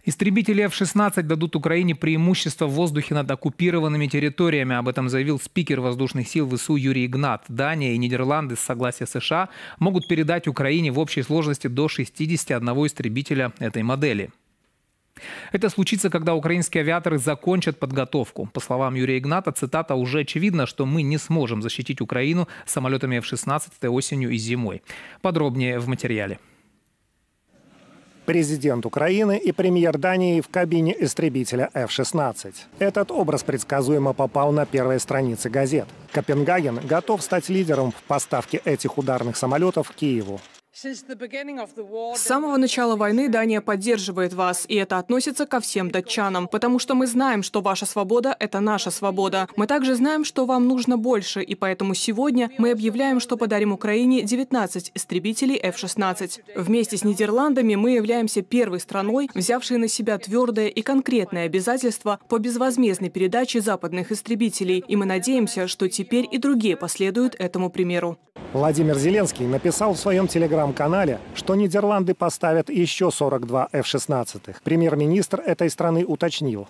Истребители F-16 дадут Украине преимущество в воздухе над оккупированными территориями. Об этом заявил спикер воздушных сил ВСУ Юрий Игнат. Дания и Нидерланды с согласия США могут передать Украине в общей сложности до 61 истребителя этой модели. Это случится, когда украинские авиаторы закончат подготовку. По словам Юрия Игната, цитата, «уже очевидно, что мы не сможем защитить Украину самолетами F-16 осенью и зимой». Подробнее в материале. Президент Украины и премьер Дании в кабине истребителя F-16. Этот образ предсказуемо попал на первые страницы газет. Копенгаген готов стать лидером в поставке этих ударных самолетов к Киеву. С самого начала войны Дания поддерживает вас, и это относится ко всем датчанам, потому что мы знаем, что ваша свобода – это наша свобода. Мы также знаем, что вам нужно больше, и поэтому сегодня мы объявляем, что подарим Украине 19 истребителей F-16. Вместе с Нидерландами мы являемся первой страной, взявшей на себя твердое и конкретное обязательство по безвозмездной передаче западных истребителей, и мы надеемся, что теперь и другие последуют этому примеру. Владимир Зеленский написал в своем телеграм-канале, что Нидерланды поставят еще 42 F-16. Премьер-министр этой страны уточнил.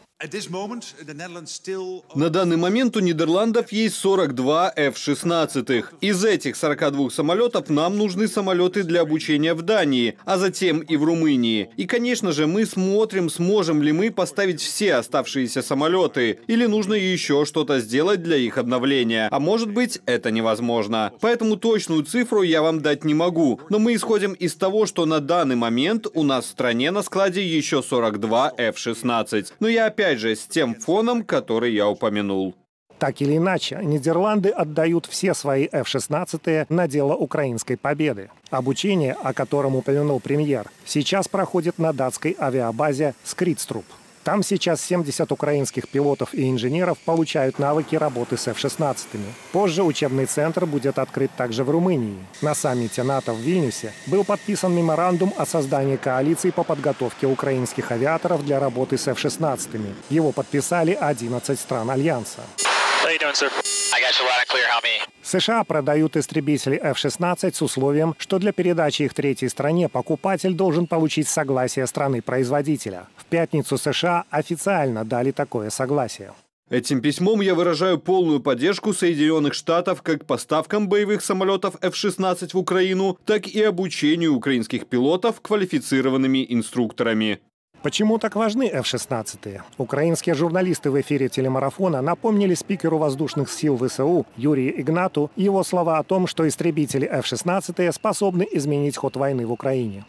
На данный момент у Нидерландов есть 42 F-16. Из этих 42 самолетов нам нужны самолеты для обучения в Дании, а затем и в Румынии. И, конечно же, мы смотрим, сможем ли мы поставить все оставшиеся самолеты, или нужно еще что-то сделать для их обновления. А может быть, это невозможно. Поэтому точную цифру я вам дать не могу. Но мы исходим из того, что на данный момент у нас в стране на складе еще 42 F-16. Но я опять же с тем фоном, который я упомянул. Так или иначе, Нидерланды отдают все свои F-16 на дело украинской победы. Обучение, о котором упомянул премьер, сейчас проходит на датской авиабазе Скридструп. Там сейчас 70 украинских пилотов и инженеров получают навыки работы с F-16. Позже учебный центр будет открыт также в Румынии. На саммите НАТО в Вильнюсе был подписан меморандум о создании коалиции по подготовке украинских авиаторов для работы с F-16. Его подписали 11 стран Альянса. США продают истребители F-16 с условием, что для передачи их третьей стране покупатель должен получить согласие страны-производителя. В пятницу США официально дали такое согласие. Этим письмом я выражаю полную поддержку Соединенных Штатов как поставкам боевых самолетов F-16 в Украину, так и обучению украинских пилотов квалифицированными инструкторами. Почему так важны F-16? Украинские журналисты в эфире телемарафона напомнили спикеру воздушных сил ВСУ Юрию Игнату его слова о том, что истребители F-16 способны изменить ход войны в Украине.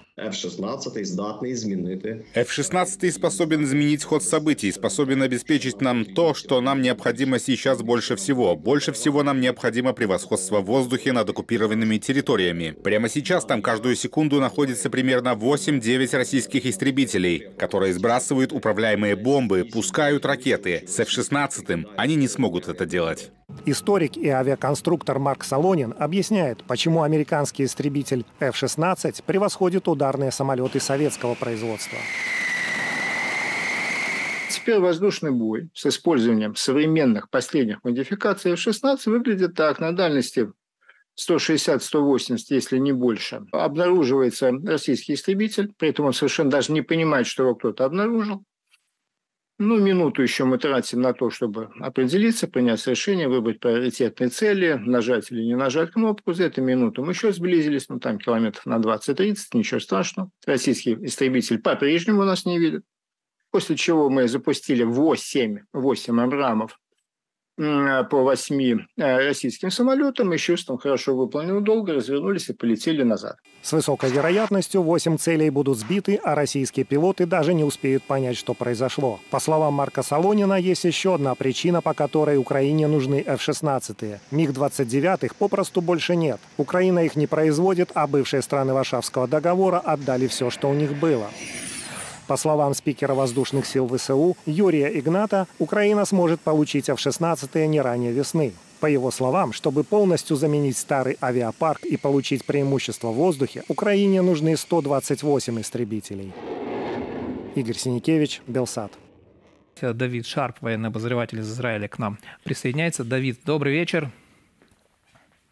F-16 способен изменить ход событий, способен обеспечить нам то, что нам необходимо сейчас больше всего. Больше всего нам необходимо превосходство в воздухе над оккупированными территориями. Прямо сейчас там каждую секунду находится примерно 8-9 российских истребителей, которые сбрасывают управляемые бомбы, пускают ракеты. С F-16 они не смогут это делать. Историк и авиаконструктор Марк Солонин объясняет, почему американский истребитель F-16 превосходит ударные самолеты советского производства. Теперь воздушный бой с использованием современных последних модификаций F-16 выглядит так. На дальности 160-180, если не больше, обнаруживается российский истребитель. При этом он совершенно даже не понимает, что его кто-то обнаружил. Минуту еще мы тратим на то, чтобы определиться, принять решение, выбрать приоритетные цели, нажать или не нажать кнопку. За эту минуту мы еще сблизились, там километров на 20-30, ничего страшного. Российский истребитель по-прежнему нас не видит. После чего мы запустили 8 «Абрамов» по 8 российским самолетам, и с чувством хорошо выполненного долга развернулись и полетели назад. С высокой вероятностью 8 целей будут сбиты, а российские пилоты даже не успеют понять, что произошло. По словам Марка Солонина, есть еще одна причина, по которой Украине нужны F-16. МиГ-29 попросту больше нет. Украина их не производит, а бывшие страны Варшавского договора отдали все, что у них было. По словам спикера воздушных сил ВСУ Юрия Игната, Украина сможет получить F-16 не ранее весны. По его словам, чтобы полностью заменить старый авиапарк и получить преимущество в воздухе, Украине нужны 128 истребителей. Игорь Синякевич, Белсат. Давид Шарп, военный обозреватель из Израиля, к нам присоединяется. Давид, добрый вечер.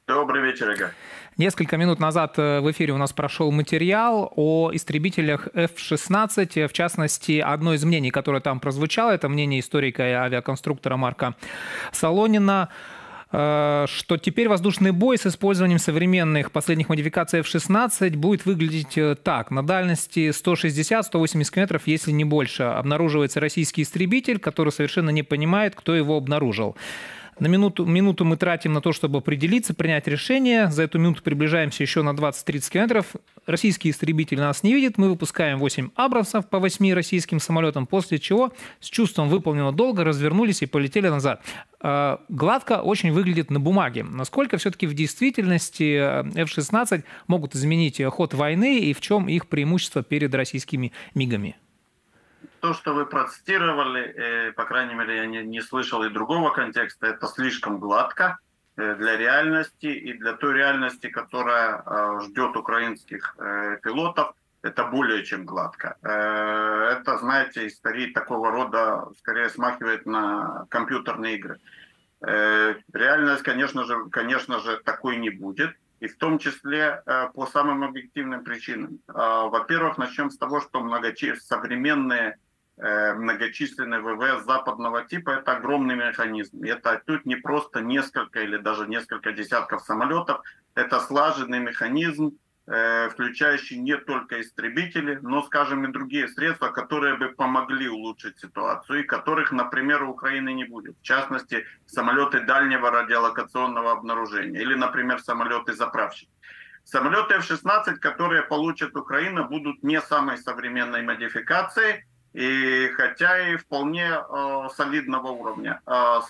Добрый вечер, Игорь. Несколько минут назад в эфире у нас прошел материал о истребителях F-16. В частности, одно из мнений, которое там прозвучало, это мнение историка и авиаконструктора Марка Солонина, что теперь воздушный бой с использованием современных последних модификаций F-16 будет выглядеть так. На дальности 160-180 км, если не больше, обнаруживается российский истребитель, который совершенно не понимает, кто его обнаружил. На минуту мы тратим на то, чтобы определиться, принять решение. За эту минуту приближаемся еще на 20-30 километров. Российский истребитель нас не видит. Мы выпускаем 8 «Абрамсов» по 8 российским самолетам, после чего с чувством выполненного долга развернулись и полетели назад. Гладко очень выглядит на бумаге. Насколько все-таки в действительности F-16 могут изменить ход войны и в чем их преимущество перед российскими МиГами? То, что вы процитировали, по крайней мере, я не слышал и другого контекста, это слишком гладко для реальности и для той реальности, которая ждет украинских пилотов, это более чем гладко. Это, знаете, история такого рода скорее смахивает на компьютерные игры. Реальность, конечно же, такой не будет. И в том числе по самым объективным причинам. Во-первых, начнем с того, что современные многочисленные ВВС западного типа – это огромный механизм. И это отнюдь не просто несколько или даже несколько десятков самолетов. Это слаженный механизм, включающий не только истребители, но, скажем, и другие средства, которые бы помогли улучшить ситуацию, и которых, например, у Украины не будет. В частности, самолеты дальнего радиолокационного обнаружения или, например, самолеты-заправщики. Самолеты F-16, которые получит Украина, будут не самой современной модификацией, и хотя и вполне солидного уровня.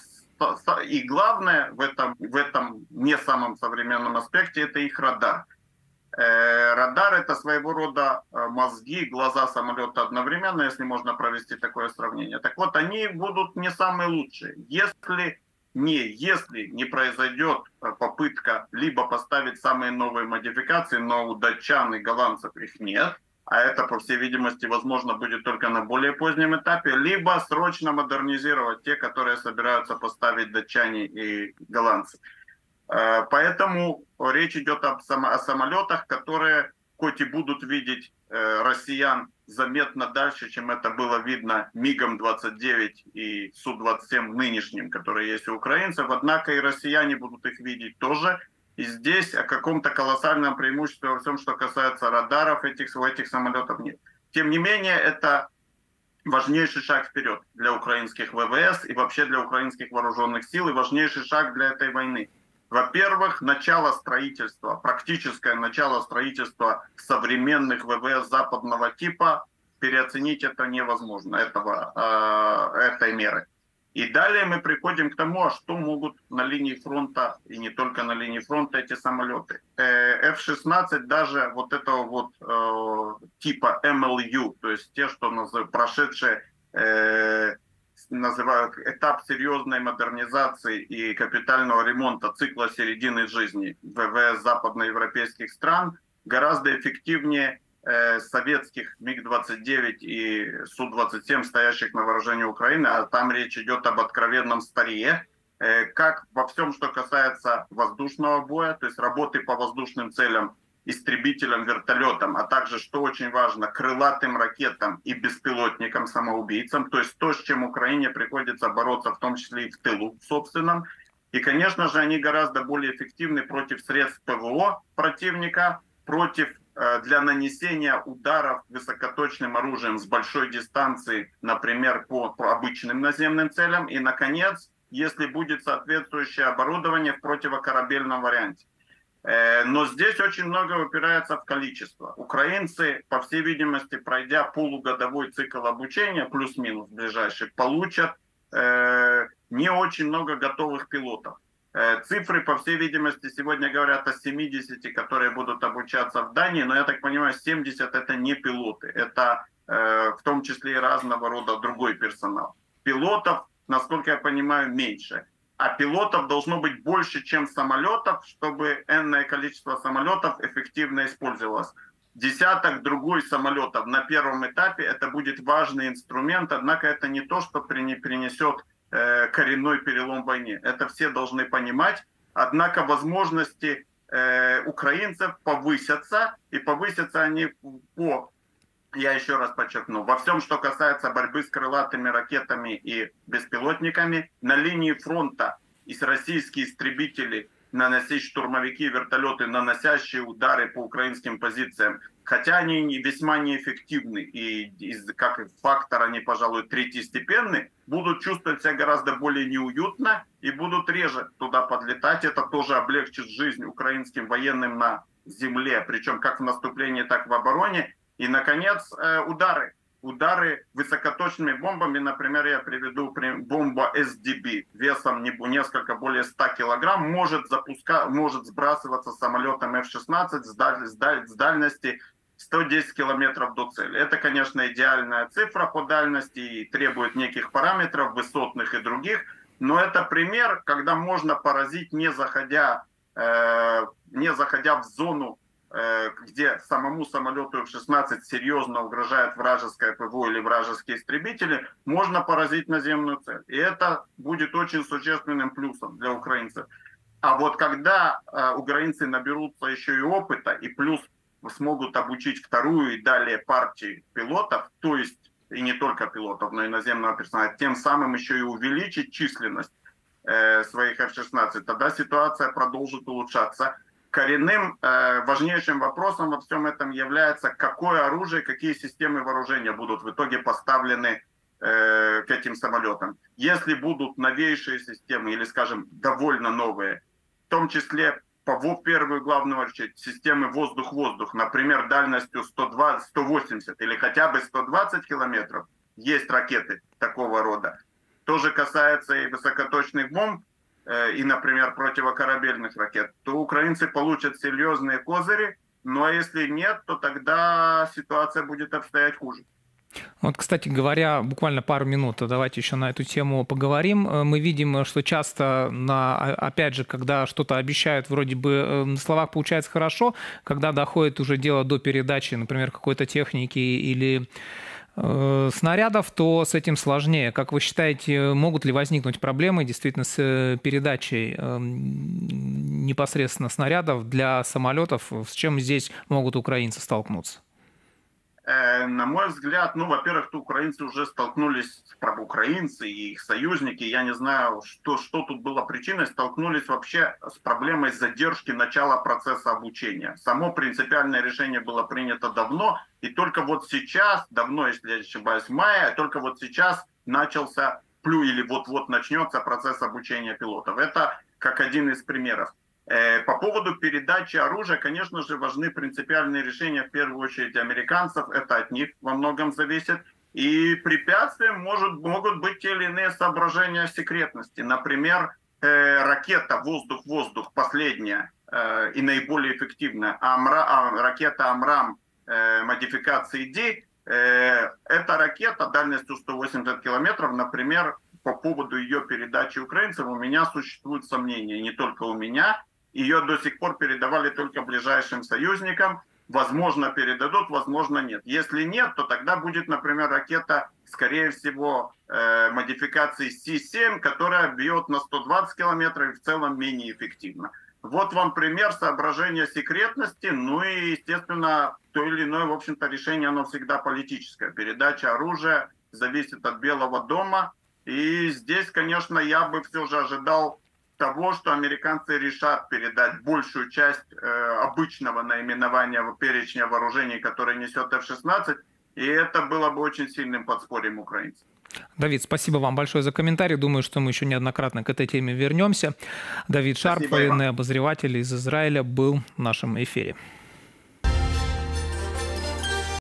И главное в этом не самом современном аспекте – это их радар. Радар – это своего рода мозги, глаза самолета одновременно, если можно провести такое сравнение. Так вот, они будут не самые лучшие. Если не произойдет попытка либо поставить самые новые модификации, но у датчан и голландцев их нет, а это, по всей видимости, возможно будет только на более позднем этапе, либо срочно модернизировать те, которые собираются поставить датчане и голландцы. Поэтому речь идет о самолетах, которые хоть и будут видеть россиян заметно дальше, чем это было видно МиГом-29 и Су-27 нынешним, которые есть у украинцев, однако и россияне будут их видеть тоже. И здесь о каком-то колоссальном преимуществе во всем, что касается радаров у этих самолетов, нет. Тем не менее, это важнейший шаг вперед для украинских ВВС и вообще для украинских вооруженных сил, и важнейший шаг для этой войны. Во-первых, начало строительства, практическое начало строительства современных ВВС западного типа, переоценить это невозможно, этой меры. И далее мы приходим к тому, а что могут на линии фронта, и не только на линии фронта, эти самолеты. F-16 даже вот этого вот типа MLU, то есть те, что прошедшие называют этап серьезной модернизации и капитального ремонта цикла середины жизни ВВС западноевропейских стран, гораздо эффективнее советских МиГ-29 и Су-27, стоящих на вооружении Украины, а там речь идет об откровенном старье, как во всем, что касается воздушного боя, то есть работы по воздушным целям, истребителям, вертолетам, а также, что очень важно, крылатым ракетам и беспилотникам-самоубийцам, то есть то, с чем Украине приходится бороться, в том числе и в тылу собственном. И, конечно же, они гораздо более эффективны против средств ПВО противника, для нанесения ударов высокоточным оружием с большой дистанции, например, по обычным наземным целям. И, наконец, если будет соответствующее оборудование в противокорабельном варианте. Но здесь очень много упирается в количество. Украинцы, по всей видимости, пройдя полугодовой цикл обучения, плюс-минус ближайший, получат не очень много готовых пилотов. Цифры, по всей видимости, сегодня говорят о 70, которые будут обучаться в Дании, но я так понимаю, 70 это не пилоты, это в том числе и разного рода другой персонал. Пилотов, насколько я понимаю, меньше. А пилотов должно быть больше, чем самолетов, чтобы энное количество самолетов эффективно использовалось. Десяток другой самолетов на первом этапе это будет важный инструмент, однако это не то, что принесет коренной перелом в войне. Это все должны понимать. однако возможности украинцев повысятся, и повысятся они я еще раз подчеркну, во всем, что касается борьбы с крылатыми ракетами и беспилотниками, на линии фронта из российские истребители, штурмовики и вертолеты, наносящие удары по украинским позициям, хотя они весьма неэффективны и как фактор они, пожалуй, третьестепенны, будут чувствовать себя гораздо более неуютно и будут реже туда подлетать. Это тоже облегчит жизнь украинским военным на земле, причем как в наступлении, так и в обороне. И, наконец, удары. Удары высокоточными бомбами, например, я приведу бомба SDB весом несколько более 100 килограмм, может сбрасываться самолетом F-16 с дальности 110 километров до цели. Это, конечно, идеальная цифра по дальности и требует неких параметров, высотных и других, но это пример, когда можно поразить, не заходя в зону, где самому самолету F-16 серьезно угрожает вражеское ПВО или вражеские истребители, можно поразить наземную цель. И это будет очень существенным плюсом для украинцев. А вот когда украинцы наберутся еще и опыта, и плюс смогут обучить вторую и далее партии пилотов, то есть и не только пилотов, но и наземного персонала, тем самым еще и увеличить численность своих F-16, тогда ситуация продолжит улучшаться. Коренным, важнейшим вопросом во всем этом является, какое оружие, какие системы вооружения будут в итоге поставлены к этим самолетам. Если будут новейшие системы или, скажем, довольно новые, в том числе, в первую главную очередь, системы воздух-воздух, например, дальностью 180 или хотя бы 120 километров, есть ракеты такого рода. То же касается и высокоточных бомб, и, например, противокорабельных ракет, то украинцы получат серьезные козыри, но если нет, то тогда ситуация будет обстоять хуже. Вот, кстати говоря, буквально пару минут, давайте еще на эту тему поговорим. Мы видим, что часто, опять же, когда что-то обещают, вроде бы на словах получается хорошо, когда доходит уже дело до передачи, например, какой-то техники или снарядов, то с этим сложнее. Как вы считаете, могут ли возникнуть проблемы действительно с передачей непосредственно снарядов для самолетов? С чем здесь могут украинцы столкнуться? На мой взгляд, во-первых, украинцы уже столкнулись, украинцы и их союзники, я не знаю, что тут было причиной, столкнулись вообще с проблемой задержки начала процесса обучения. Само принципиальное решение было принято давно, и только вот сейчас, если я не ошибаюсь, в мае, только вот сейчас начался, или вот-вот начнется процесс обучения пилотов. Это как один из примеров. По поводу передачи оружия, конечно же, важны принципиальные решения, в первую очередь, американцев. Это от них во многом зависит. И препятствием могут быть те или иные соображения секретности. Например, ракета воздух-воздух, последняя и наиболее эффективная, ракета «Амрам» модификации D, эта ракета дальностью 180 километров, например, по поводу ее передачи украинцам у меня существуют сомнения, не только у меня. Ее до сих пор передавали только ближайшим союзникам. Возможно, передадут, возможно, нет. Если нет, то тогда будет, например, ракета, скорее всего, модификации С-7, которая бьет на 120 километров и в целом менее эффективна. Вот вам пример соображения секретности. И, естественно, то или иное, в общем-то, решение, оно всегда политическое. Передача оружия зависит от Белого дома. И здесь, конечно, я бы все же ожидал того, что американцы решат передать большую часть обычного наименования перечня вооружений, которое несет F-16, и это было бы очень сильным подспорьем украинцев. Давид, спасибо вам большое за комментарий. Думаю, что мы еще неоднократно к этой теме вернемся. Давид Шарп, военный обозреватель из Израиля, был в нашем эфире.